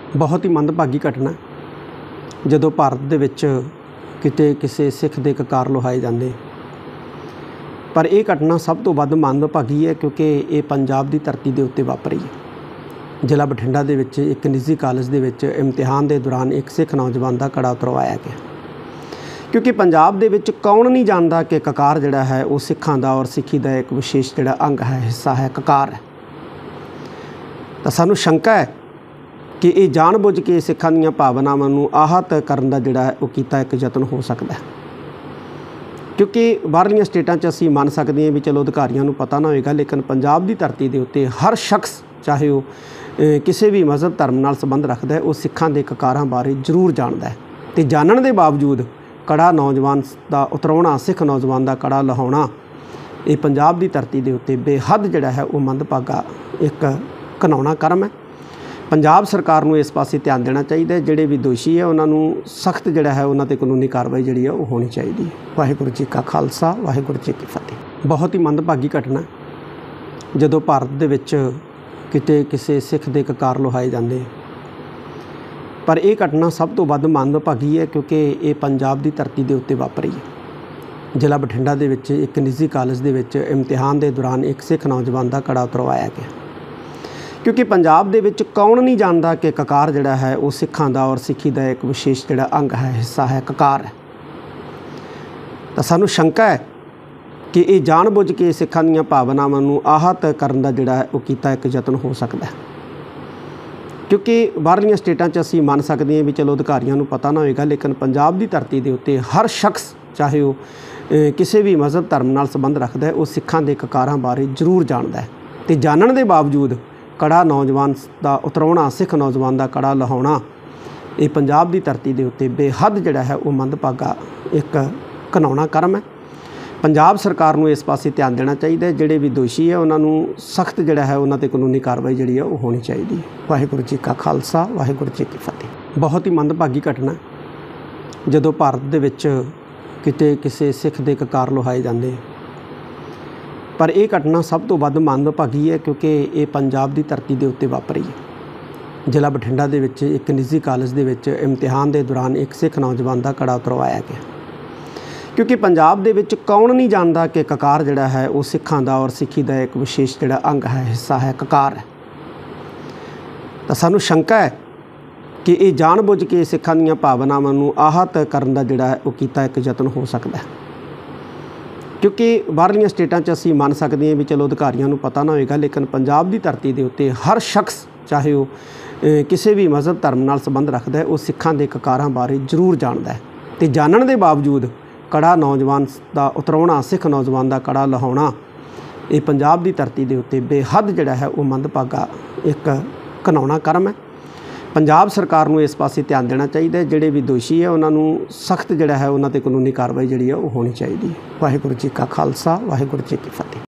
बहुत ही मंदभागी घटना जदों भारत दे विच किते किसी सिख दे ककार लुहाए जाते, पर यह घटना सब तो वध मंदभागी है क्योंकि ये पंजाब की धरती के उत्ते वापरी है। जिला बठिंडा दे विच एक निजी कॉलेज दे विच इम्तिहान के दौरान एक सिख नौजवान का कड़ा उतरवाया गया, क्योंकि पंजाब दे विच कौन नहीं जानता कि ककार जिहड़ा है वो सिखां दा और सिक्खी का एक विशेष जिहड़ा अंग है, हिस्सा है, ककार है। तो सानू शंका है कि ये जानबुझ के सिखां दीआं भावनावां नूं आहत करन दा जिहड़ा है वो कीता एक यतन हो सकता है, क्योंकि बाहरलियां स्टेटां 'च असीं मन सकते हैं भी चलो अधिकारियों नूं पता ना होएगा, लेकिन पंजाब की धरती के उत्ते हर शख्स चाहे वो किसी भी मजहब धर्म नाल संबंध रखता है, वो सिखां दे ककारां बारे जरूर जानता है। तो जानने के बावजूद कड़ा नौजवान का उतराउणा, सिख नौजवान का कड़ा लहाउणा, ये पंजाब की धरती के उत्ते बेहद जिहड़ा है वो मंदभागा एक घिनौना कर्म है। पंजाब सरकार नूं इस पासे ध्यान देना चाहिए, जिहड़े भी दोषी है उन्होंने सख्त जिहड़ा है उन्हां ते कानूनी कार्रवाई जिहड़ी है वो होनी चाहिए। वाहिगुरू जी का खालसा, वाहिगुरू जी की फतेह। बहुत ही मंदभागी घटना जदों भारत दे विच किते किसी सिख दे ककार लुहाए जाते, पर यह घटना सब तो वध मंदभागी है क्योंकि ये पंजाब की धरती के उत्ते वापरी है। जिला बठिंडा दे विच एक निजी कॉलेज दे विच इम्तिहान के दौरान एक सिख नौजवान का कड़ा उतरवाया गया, क्योंकि पंजाब दे विच कौन नहीं जानता कि ककार जिहड़ा है वो सिखां दा और सिक्खी का एक विशेष जिहड़ा अंग है, हिस्सा है, ककार है। तो सानू शंका है कि ये जानबुझ के सिखां दीआं भावनावां नूं आहत करन दा जिहड़ा है वो कीता एक यतन हो सकता है, क्योंकि बाहरलियां स्टेटां 'च असीं मन सकते हैं भी चलो अधिकारियों नूं पता ना होएगा, लेकिन पंजाब की धरती के उत्ते हर शख्स चाहे वो किसी भी मजहब धर्म नाल संबंध रखता है, वो सिखां दे ककारां बारे जरूर जानता है। तो जानने के बावजूद कड़ा नौजवान का उतराउणा, सिख नौजवान का कड़ा लहाउणा, ये पंजाब की धरती के उत्ते बेहद जिहड़ा है वो मंदभागा एक घिनौना कर्म है। पंजाब सरकार नूं इस पासे ध्यान देना चाहिए, जिहड़े भी दोषी है उन्होंने सख्त जिहड़ा है उन्हां ते कानूनी कार्रवाई जिहड़ी है वो होनी चाहिए। वाहिगुरू जी का खालसा, वाहिगुरू जी की फतेह। बहुत ही मंदभागी घटना जदों भारत दे विच किते किसी सिख दे ककार लुहाए जाते, पर यह घटना सब तो वध मंदभागी है क्योंकि ये पंजाब की धरती के उत्ते वापरी है। जिला बठिंडा दे विच एक निजी कॉलेज दे विच इम्तिहान के दौरान एक सिख नौजवान का कड़ा उतरवाया गया, क्योंकि पंजाब दे विच कौन नहीं जानता कि ककार जिहड़ा है वो सिखां दा और सिक्खी का एक विशेष जिहड़ा अंग है, हिस्सा है, ककार है। तो सानू शंका है कि ये जानबुझ के सिखां दीआं भावनावां नूं आहत करन दा जिहड़ा है वो कीता एक यतन हो सकता है, क्योंकि बाहरलियां स्टेटां 'च असीं मन सकते हैं भी चलो अधिकारियों नूं पता ना होएगा, लेकिन पंजाब की धरती के उत्ते हर शख्स चाहे वो किसी भी मजहब धर्म नाल संबंध रखता है, वो सिखां दे ककारां बारे जरूर जानता है। तो जानने के बावजूद कड़ा नौजवान का उतराउणा, सिख नौजवान का कड़ा लहाउणा, ये पंजाब की धरती के उत्ते बेहद जिहड़ा है वो मंदभागा एक घिनौना कर्म है। पंजाब सरकार नूं इस पासे ध्यान देना चाहिए, जिहड़े भी दोषी है उन्होंने सख्त जिहड़ा है उन्हां ते कानूनी कार्रवाई जिहड़ी है वो होनी चाहिए। वाहिगुरू जी का खालसा, वाहिगुरू जी की फतेह।